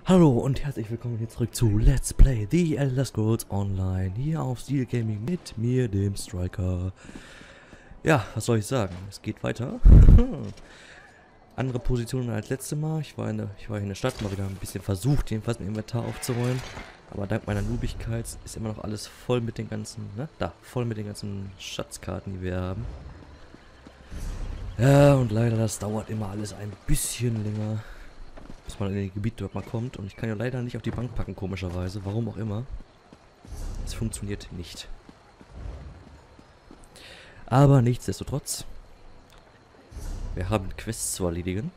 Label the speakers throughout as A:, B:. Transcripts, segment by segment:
A: Hallo und herzlich willkommen hier zurück zu Let's Play The Elder Scrolls Online hier auf Steel Gaming mit mir, dem Striker. Ja, was soll ich sagen? Es geht weiter. Andere Positionen als letztes Mal. Ich war hier in der Stadt, mal wieder ein bisschen versucht, jedenfalls ein Inventar aufzuräumen. Aber dank meiner Noobigkeit ist immer noch alles voll mit den ganzen, voll mit den ganzen Schatzkarten, die wir haben. Ja, und leider, das dauert immer alles ein bisschen länger, bis man in den Gebiet dort mal kommt. Und ich kann ja leider nicht auf die Bank packen, komischerweise. Warum auch immer. Es funktioniert nicht. Aber nichtsdestotrotz. Wir haben Quests zu erledigen.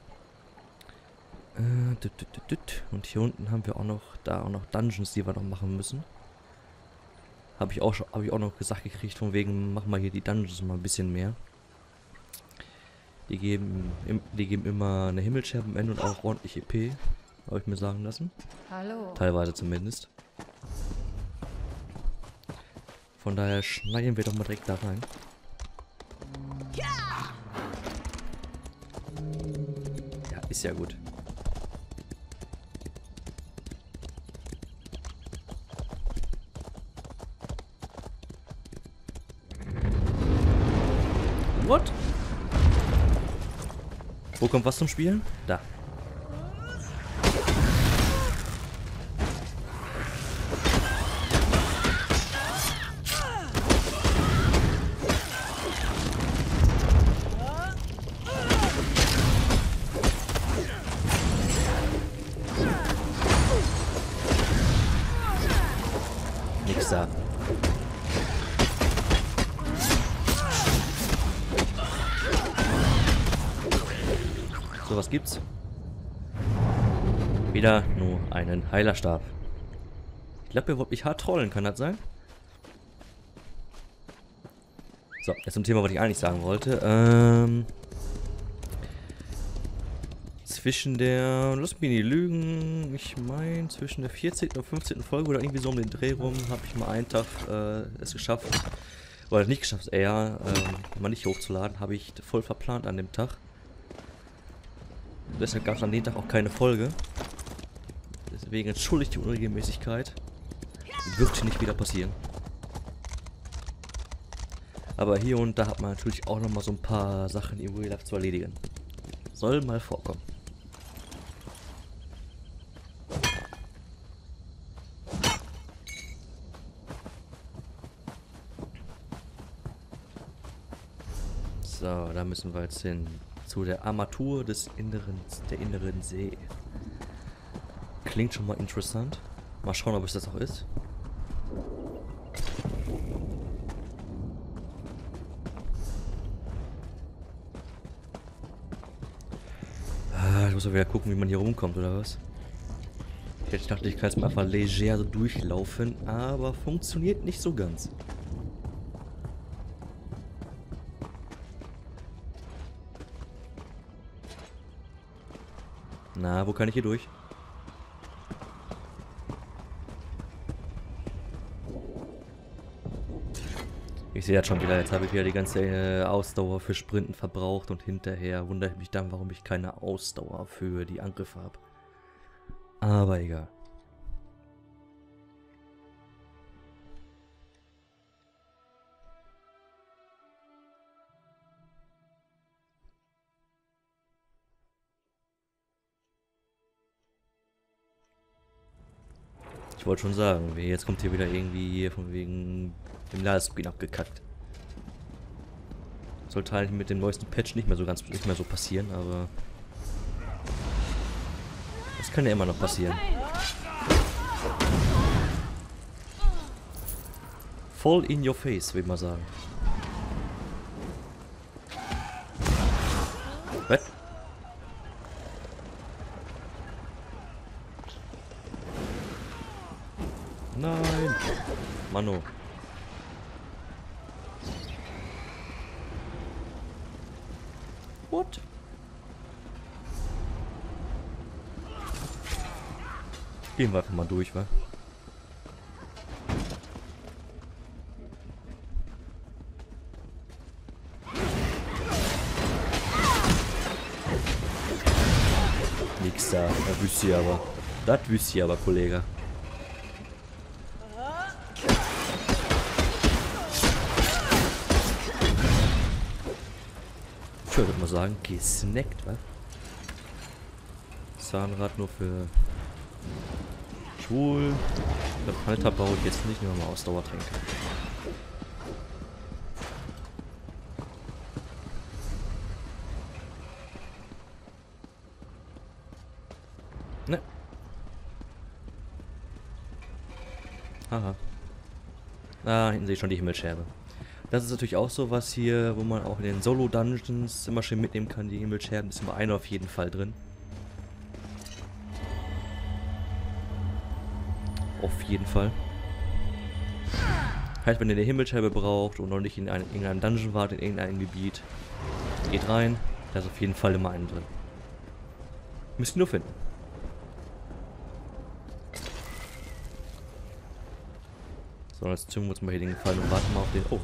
A: Und hier unten haben wir auch noch, Dungeons, die wir noch machen müssen. Habe ich auch noch gesagt gekriegt, von wegen, mach mal hier die Dungeons mal ein bisschen mehr. Die geben immer eine Himmelscherbe am Ende und auch ordentlich EP. Habe ich mir sagen lassen.
B: Hallo.
A: Teilweise zumindest. Von daher schneiden wir doch mal direkt da rein. Ja, ist ja gut. What? Wo kommt was zum Spielen? Da. Nix da. So, was gibt's? Wieder nur einen Heilerstab. Ich glaube, ihr wollt mich hart trollen, kann das sein? So, jetzt zum Thema, was ich eigentlich sagen wollte. Zwischen der, lass mich nicht lügen, ich meine zwischen der 14. und 15. Folge oder irgendwie so um den Dreh rum, habe ich mal einen Tag es geschafft, oder nicht geschafft, eher, mal nicht hochzuladen, habe ich voll verplant an dem Tag. Deshalb gab es an dem Tag auch keine Folge. Deswegen entschuldigt die Unregelmäßigkeit. Wird nicht wieder passieren. Aber hier und da hat man natürlich auch nochmal so ein paar Sachen im Real Life zu erledigen. Soll mal vorkommen. So, da müssen wir jetzt hin. Zu der Armatur der inneren See. Klingt schon mal interessant. Mal schauen, ob es das auch ist. Ich muss mal wieder gucken, wie man hier rumkommt, oder was? Ich dachte, ich kann jetzt mal einfach leger so durchlaufen, aber funktioniert nicht so ganz. Na, wo kann ich hier durch? Ich sehe jetzt schon wieder, jetzt habe ich wieder die ganze Ausdauer für Sprinten verbraucht und hinterher wundere ich mich dann, warum ich keine Ausdauer für die Angriffe habe. Aber egal. Ich wollte schon sagen, jetzt kommt hier wieder irgendwie von wegen dem Ladescreen abgekackt. Sollte halt mit dem neuesten Patch nicht mehr so passieren, aber das kann ja immer noch passieren. Voll in your face, würde ich mal sagen. Was? Nein! Mano. What? Gehen wir einfach mal durch, wa? Nix da, erwischt sie aber. Das wüsst ihr aber, Kollege. Ich würde mal sagen, gesnackt, was? Zahnrad nur für schwul. Der Halter baue ich jetzt nicht, nur mal Ausdauertränke. Ne. Aha. Ah, hinten sehe ich schon die Himmelscherbe. Das ist natürlich auch so was hier, wo man auch in den Solo-Dungeons immer schön mitnehmen kann. Die Himmelscherben ist immer eine auf jeden Fall drin. Auf jeden Fall. Heißt, wenn ihr eine Himmelscherbe braucht und noch nicht in irgendeinem Dungeon wart, in irgendeinem Gebiet, geht rein. Da ist auf jeden Fall immer einen drin. Müsst ihr nur finden. So, jetzt tun wir uns mal hier den Gefallen und warten mal auf den... Oh.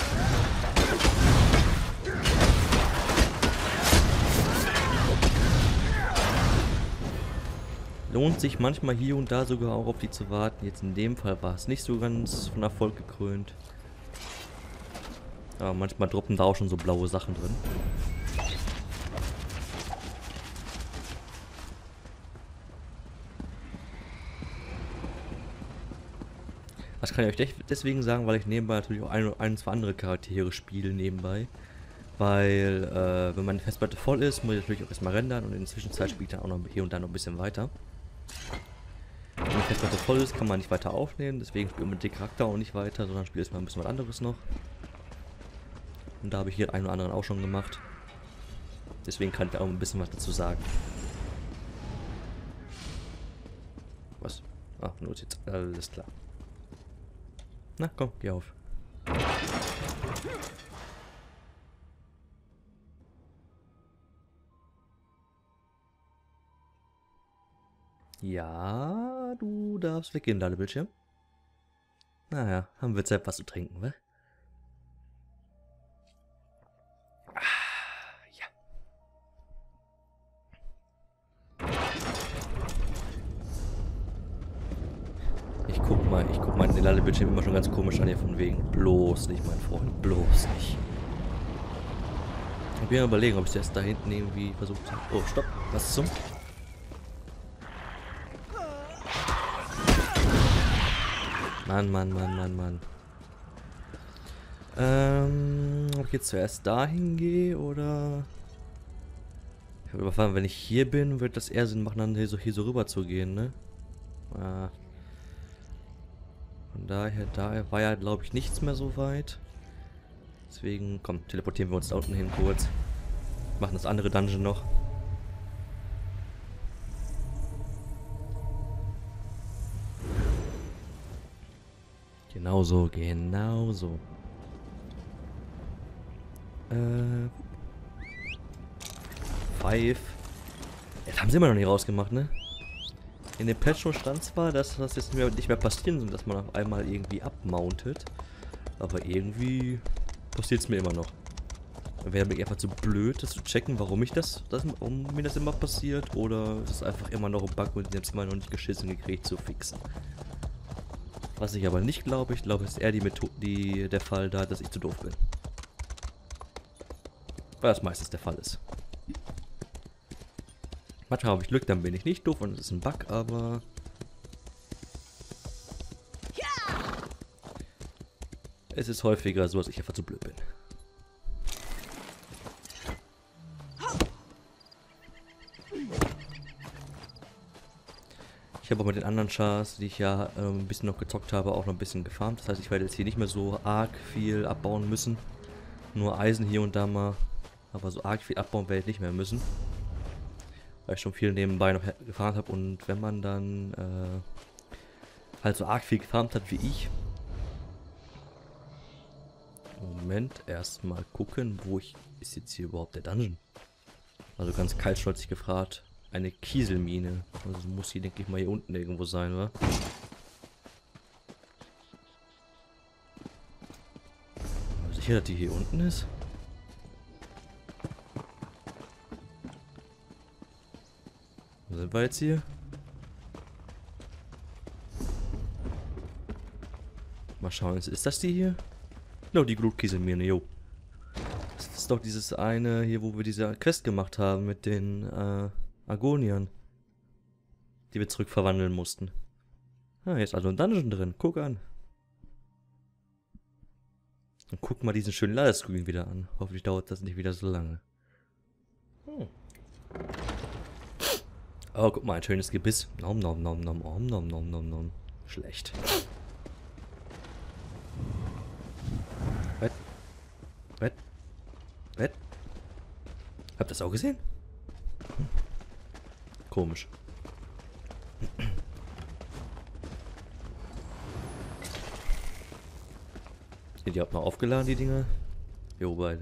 A: Lohnt sich manchmal hier und da sogar auch auf die zu warten. Jetzt in dem Fall war es nicht so ganz von Erfolg gekrönt. Aber manchmal droppen da auch schon so blaue Sachen drin. Das kann ich euch deswegen sagen, weil ich nebenbei natürlich auch ein, zwei andere Charaktere spiele nebenbei. Weil, wenn meine Festplatte voll ist, muss ich natürlich auch erstmal rendern und in der Zwischenzeit spiele ich dann auch noch hier und da noch ein bisschen weiter. Wenn die Festplatte voll ist, kann man nicht weiter aufnehmen, deswegen spiele ich mit dem Charakter auch nicht weiter, sondern spiele jetzt mal ein bisschen was anderes noch. Und da habe ich hier einen oder anderen auch schon gemacht. Deswegen kann ich auch ein bisschen was dazu sagen. Was? Ah, nur jetzt. Alles klar. Na komm, geh auf. Ja, du darfst weggehen, Ladebildschirm. Naja, haben wir Zeit, was zu trinken, wa? Ja. Ich guck mal den Ladebildschirm immer schon ganz komisch an hier von wegen. Bloß nicht, mein Freund, bloß nicht. Ich bin mir überlegen, ob ich das da hinten irgendwie versucht habe. Oh, stopp, was zum? Mann. Ob ich jetzt zuerst dahin gehe oder... Ich habe überfahren, wenn ich hier bin, wird das eher Sinn machen, dann hier so rüber zu gehen, ne? Ah. Von daher war ja, glaube ich, nichts mehr so weit. Deswegen, komm, teleportieren wir uns da unten hin kurz. Machen das andere Dungeon noch. Genau so. Five. Jetzt haben sie immer noch nicht rausgemacht, ne? In dem Patch schon stand zwar, dass das jetzt nicht mehr passieren soll, dass man auf einmal irgendwie abmountet. Aber irgendwie passiert es mir immer noch. Wäre mir einfach zu blöd, das zu checken, warum mir das immer passiert. Oder ist es einfach immer noch ein Bug und ich habe es immer noch nicht geschissen gekriegt zu fixen. Was ich aber nicht glaube, ich glaube, es ist eher der Fall da, dass ich zu doof bin. Weil das meistens der Fall ist. Manchmal habe ich Glück, dann bin ich nicht doof und es ist ein Bug, aber... Es ist häufiger so, dass ich einfach zu blöd bin. Ich habe auch mit den anderen Chars, die ich ja ein bisschen noch gezockt habe, auch noch ein bisschen gefarmt. Das heißt, ich werde jetzt hier nicht mehr so arg viel abbauen müssen. Nur Eisen hier und da mal. Aber so arg viel abbauen werde ich nicht mehr müssen. Weil ich schon viel nebenbei noch gefarmt habe. Und wenn man dann halt so arg viel gefarmt hat wie ich. Moment, erstmal gucken, wo ist jetzt hier überhaupt der Dungeon? Also ganz kaltschnäuzig gefragt. Eine Kieselmine. Also muss die, denke ich mal, hier unten irgendwo sein, wa? Sicher, dass die hier unten ist? Wo sind wir jetzt hier? Mal schauen, ist das die hier? No, die Glutkieselmine, jo. Das ist doch dieses eine hier, wo wir diese Quest gemacht haben mit den Argoniern. Die wir zurückverwandeln mussten. Ah, hier ist also ein Dungeon drin. Guck an. Und guck mal diesen schönen Ladescreen wieder an. Hoffentlich dauert das nicht wieder so lange. Oh, guck mal, ein schönes Gebiss. Nom nom nom nom nom nom nom nom nom. Schlecht. Was? Habt ihr das auch gesehen? Komisch. Sind die auch noch aufgeladen, die Dinger? Jo, beide.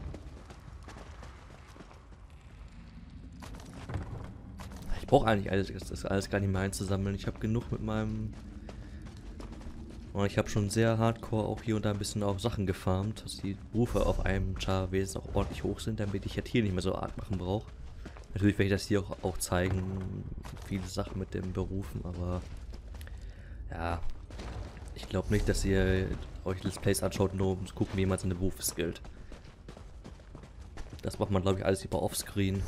A: Ich brauche eigentlich alles, das alles gar nicht mehr einzusammeln. Ich habe genug mit meinem... Und ich habe schon sehr hardcore auch hier und da ein bisschen auf Sachen gefarmt, dass die Berufe auf einem Char-Wesen auch ordentlich hoch sind, damit ich jetzt hier nicht mehr so arg machen brauche. Natürlich werde ich das hier auch zeigen, viele Sachen mit den Berufen, aber ja, ich glaube nicht, dass ihr euch Let's Plays anschaut, nur um zu gucken, wie jemand seine Berufe skillt. Das macht man, glaube ich, alles lieber offscreen.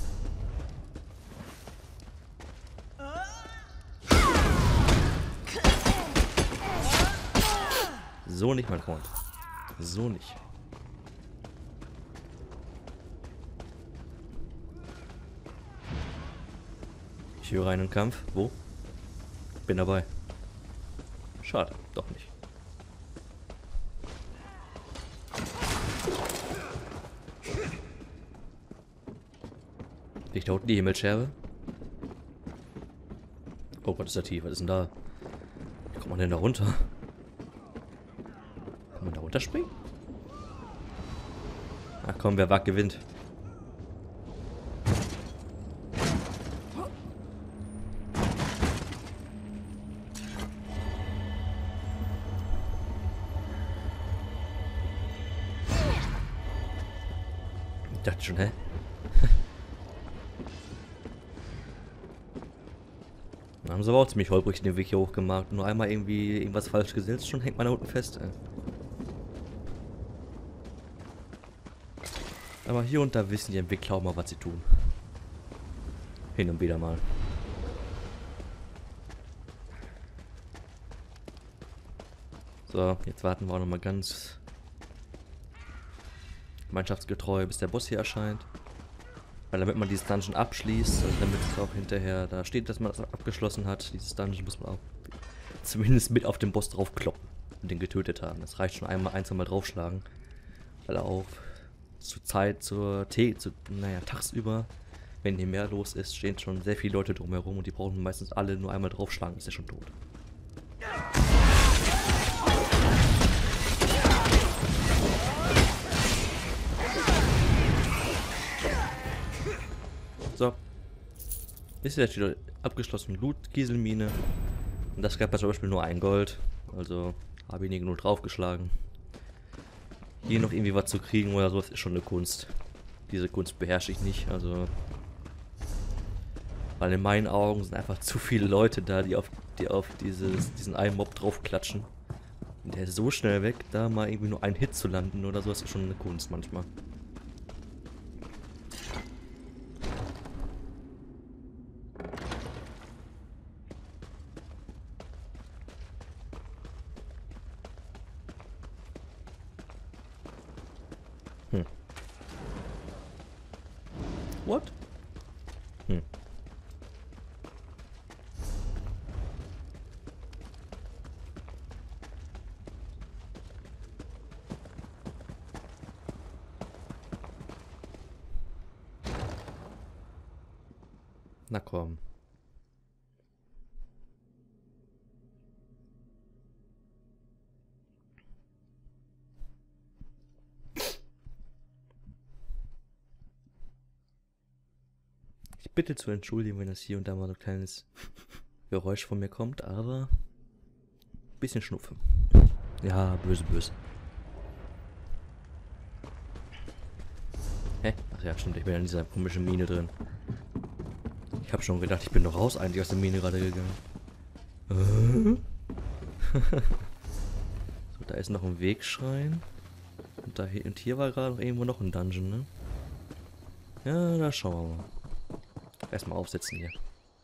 A: So nicht, mein Freund. So nicht. Ich höre einen Kampf. Wo? Bin dabei. Schade, doch nicht. Liegt da unten die Himmelscherbe? Oh, was ist da tief? Was ist denn da? Wie kommt man denn da runter? Kann man da runterspringen? Ach komm, wer wagt, gewinnt. Ich dachte schon, hä? Da haben sie aber auch ziemlich holprig den Weg hier hochgemacht. Nur einmal irgendwie irgendwas falsch gesetzt, schon hängt man da unten fest, ey. Aber hier und da wissen die Entwickler auch mal, was sie tun. Hin und wieder mal. So, jetzt warten wir auch noch mal ganz gemeinschaftsgetreu, bis der Boss hier erscheint. Weil damit man dieses Dungeon abschließt, also damit es auch hinterher da steht, dass man das abgeschlossen hat, dieses Dungeon muss man auch zumindest mit auf den Boss drauf kloppen und den getötet haben. Das reicht schon einmal, ein, zweimal draufschlagen. Weil auch zur Zeit, naja, tagsüber, wenn hier mehr los ist, stehen schon sehr viele Leute drumherum und die brauchen meistens alle nur einmal draufschlagen, ist er schon tot. So. Ist jetzt wieder abgeschlossen Glutkieselmine. Und das gab ja zum Beispiel nur ein Gold. Also habe ich nicht genug draufgeschlagen. Hier noch irgendwie was zu kriegen oder so, das ist schon eine Kunst. Diese Kunst beherrsche ich nicht, also. Weil in meinen Augen sind einfach zu viele Leute da, die auf diesen einen Mob draufklatschen. Und der ist so schnell weg, da mal irgendwie nur einen Hit zu landen oder so, das ist schon eine Kunst manchmal. What? Na komm. Ich bitte zu entschuldigen, wenn das hier und da mal so ein kleines Geräusch von mir kommt, aber ein bisschen Schnupfen. Ja, böse, böse. Hä? Ach ja, stimmt, ich bin ja in dieser komischen Mine drin. Ich habe schon gedacht, ich bin doch raus eigentlich aus der Mine gerade gegangen. So, Da ist noch ein Wegschrein. Und hier war gerade irgendwo noch ein Dungeon, ne? Ja, da schauen wir mal. Erstmal aufsetzen hier.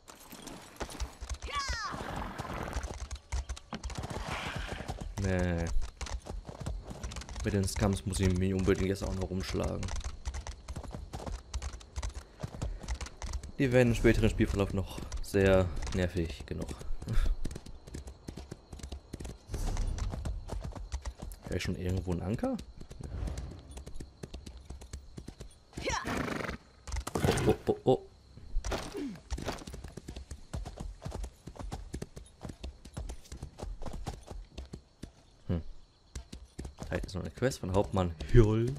A: Nee. Mit den Scums muss ich mich unbedingt jetzt auch noch rumschlagen. Die werden im späteren Spielverlauf noch sehr nervig genug. Wäre schon irgendwo ein Anker? Oh, oh, oh, oh. Da ist noch eine Quest von Hauptmann Jolm.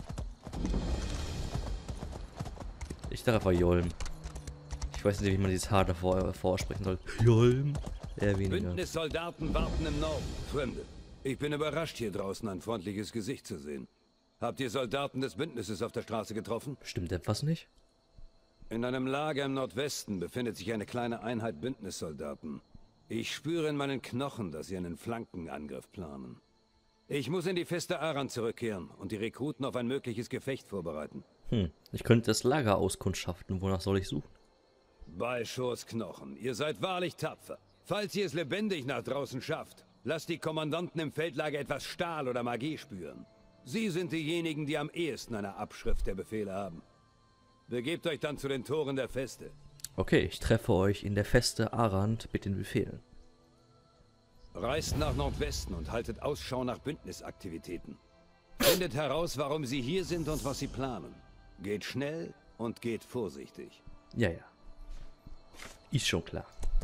A: Ich dachte einfach Jolm. Ich weiß nicht, wie man dieses H davor vorsprechen soll. Jolm. Eher weniger.
B: Bündnissoldaten warten im Norden. Fremde. Ich bin überrascht, hier draußen ein freundliches Gesicht zu sehen. Habt ihr Soldaten des Bündnisses auf der Straße getroffen?
A: Stimmt etwas nicht?
B: In einem Lager im Nordwesten befindet sich eine kleine Einheit Bündnissoldaten. Ich spüre in meinen Knochen, dass sie einen Flankenangriff planen. Ich muss in die Feste Aran zurückkehren und die Rekruten auf ein mögliches Gefecht vorbereiten.
A: Ich könnte das Lager auskundschaften. Wonach soll ich suchen?
B: Bei Shores Knochen. Ihr seid wahrlich tapfer. Falls ihr es lebendig nach draußen schafft, lasst die Kommandanten im Feldlager etwas Stahl oder Magie spüren. Sie sind diejenigen, die am ehesten eine Abschrift der Befehle haben. Begebt euch dann zu den Toren der Feste.
A: Okay, ich treffe euch in der Feste Arand mit den Befehlen.
B: Reist nach Nordwesten und haltet Ausschau nach Bündnisaktivitäten. Findet heraus, warum sie hier sind und was sie planen. Geht schnell und geht vorsichtig.
A: Ja, ja. Ist schon klar.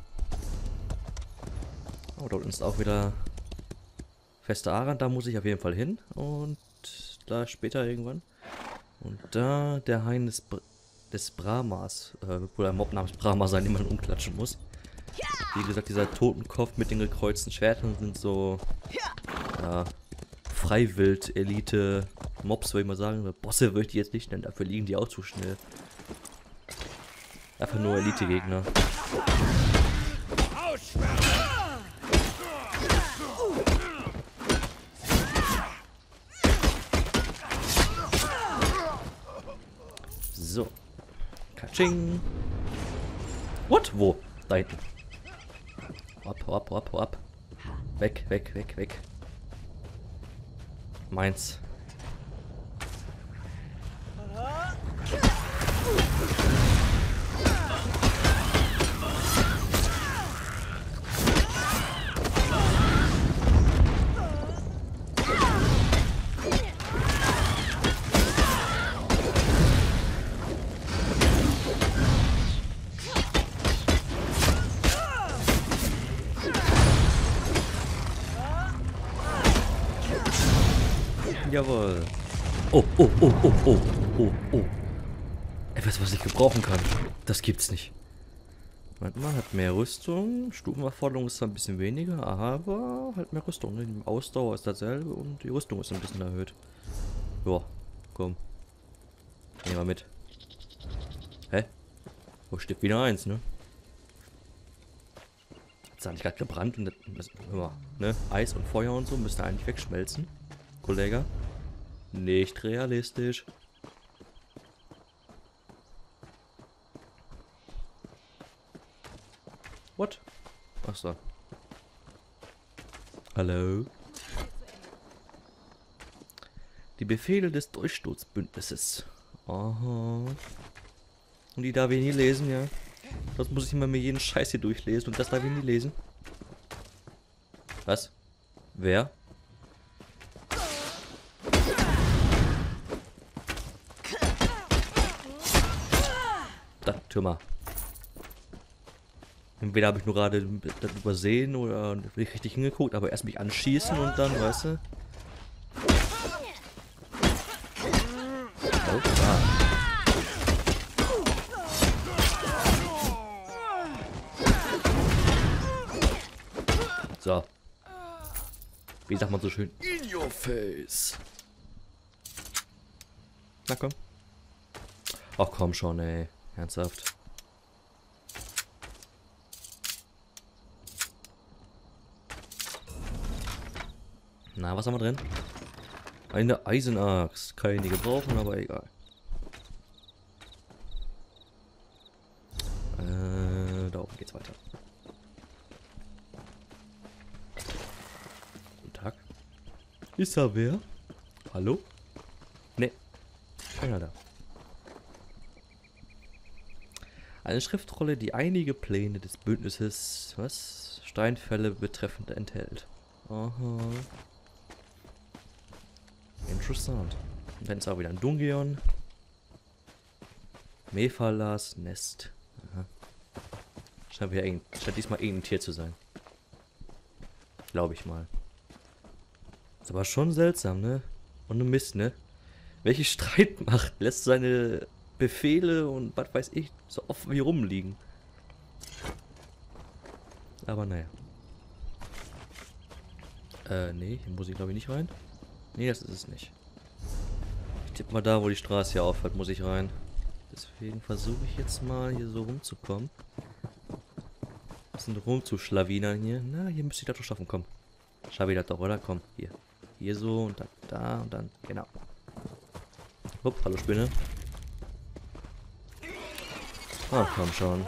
A: Oh, dort ist auch wieder Feste Arand. Da muss ich auf jeden Fall hin. Und da später irgendwann. Und da der Hain des Brahmas. Wohl ein Mob namens Brahma sein, den man umklatschen muss. Wie gesagt, dieser Totenkopf mit den gekreuzten Schwertern sind so... Ja, Freiwild-Elite-Mobs, würde ich mal sagen. Bosse würde ich die jetzt nicht nennen, dafür liegen die auch zu schnell. Einfach nur Elite-Gegner. So. Katsching. What? Wo? Da hinten. Hopp. Weg. Meins. Jawohl. Oh. Etwas, was ich gebrauchen kann. Das gibt's nicht. Warte mal, hat mehr Rüstung. Stufenerforderung ist zwar ein bisschen weniger, aber halt mehr Rüstung. Die Ausdauer ist dasselbe und die Rüstung ist ein bisschen erhöht. Ja, komm. Nehmen wir mit. Hä? Wo steht wieder eins, ne? Hat's eigentlich gerade gebrannt und das, ne? Eis und Feuer und so müsste eigentlich wegschmelzen. Kollege. Nicht realistisch. What? Achso. Hallo? Die Befehle des Durchsturzbündnisses. Aha. Und die darf ich nie lesen, ja? Das muss ich immer mir jeden Scheiß hier durchlesen und das darf ich nie lesen. Was? Wer? Da, Türmer. Entweder habe ich nur gerade das übersehen oder nicht richtig hingeguckt, aber erst mich anschießen und dann, weißt du? Oh, ah. So. Wie sagt man so schön? In your face. Na komm. Ach komm schon, ey. Ernsthaft. Na, was haben wir drin? Eine Eisenaxt. Kann ich nicht gebrauchen, aber egal. Da oben geht's weiter. Guten Tag. Ist da wer? Hallo? Ne. Keiner da. Eine Schriftrolle, die einige Pläne des Bündnisses, was? Steinfälle betreffend enthält. Aha. Interessant. Und dann ist auch wieder ein Dungeon. Mephalas Nest. Aha. Scheint diesmal irgendein Tier zu sein. Glaube ich mal. Ist aber schon seltsam, ne? Und ein Mist, ne? Welche Streitmacht lässt seine Befehle und was weiß ich so offen wie rumliegen? Aber naja. Nee, hier muss ich glaube ich nicht rein. Nee, das ist es nicht. Ich tippe mal da, wo die Straße hier aufhört, muss ich rein. Deswegen versuche ich jetzt mal hier so rumzukommen. Ein bisschen rumzuschlawinern hier. Na, hier müsste ich das doch schaffen, komm. Schaffe ich das doch, oder? Komm, hier. Hier so und dann da und dann, genau. Hopp, hallo Spinne. Ah, komm schon.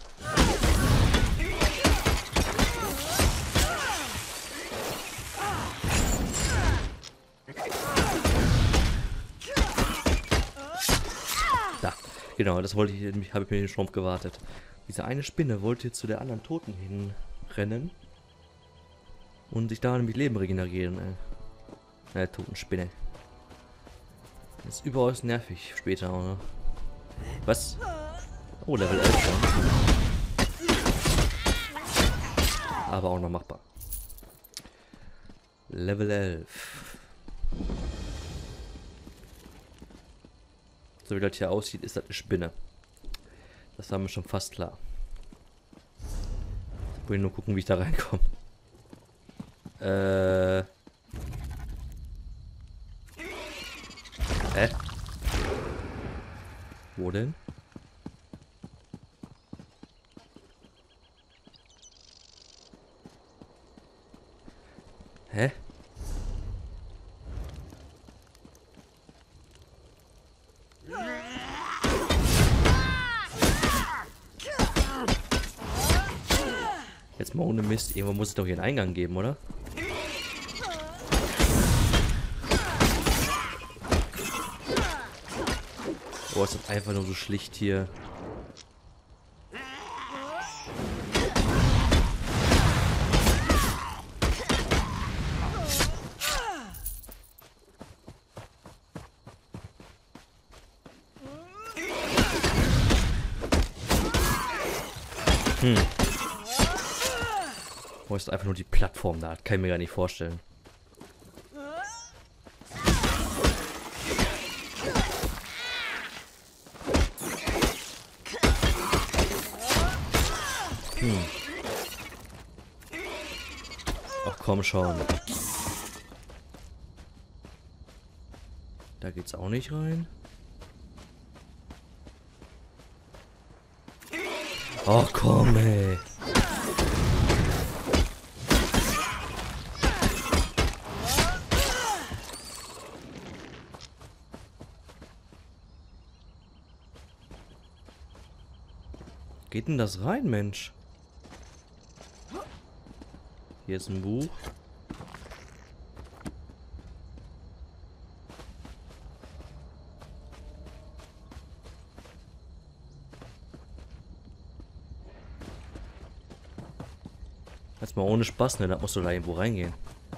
A: Da, genau, das wollte ich, habe ich mir den Schrumpf gewartet. Diese eine Spinne wollte zu der anderen Toten hinrennen. Und sich da nämlich Leben regenerieren, Totenspinne. Das ist überaus nervig später, oder? Was? Oh, Level 11 schon. Aber auch noch machbar. Level 11. So wie das hier aussieht, ist das eine Spinne. Das war mir schon fast klar. Ich will nur gucken, wie ich da reinkomme. Hä? Wo denn? Hä? Jetzt mal ohne Mist. Irgendwo muss es doch hier einen Eingang geben, oder? Oh, ist das einfach nur so schlicht hier. Wo ist einfach nur die Plattform da? Das kann ich mir gar nicht vorstellen. Ach komm schon. Da geht's auch nicht rein. Ach komm, ey. Geht denn das rein, Mensch? Hier ist ein Buch. Jetzt mal ohne Spaß, ne? Da musst du da irgendwo reingehen.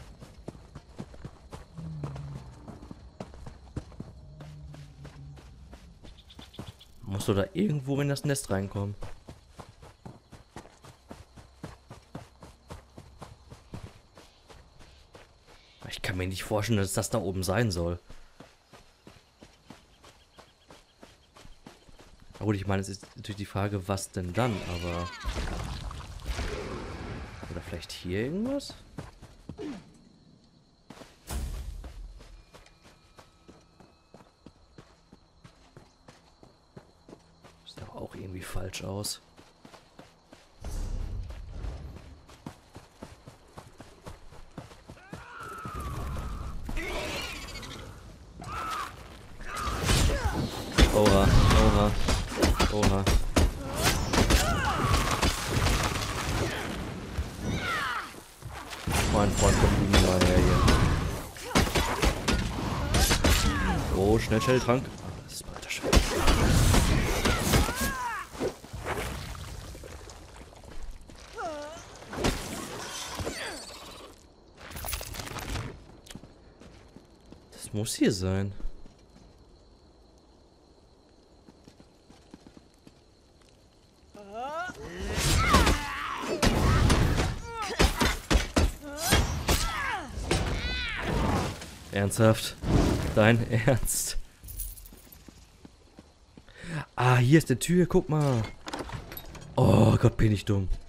A: Musst du da irgendwo in das Nest reinkommen? Ich kann mir nicht vorstellen, dass das da oben sein soll. Aber gut, ich meine, es ist natürlich die Frage, was denn dann, aber... Oder vielleicht hier irgendwas? Sieht doch auch irgendwie falsch aus. Oha, oha, oha. Mein Freund kommt nie mal her hier. Oh, schnell, schnell, Trank. Ah, das ist alter Schwede. Das muss hier sein. Ernsthaft? Dein Ernst? Ah, hier ist die Tür, guck mal. Oh Gott, bin ich dumm.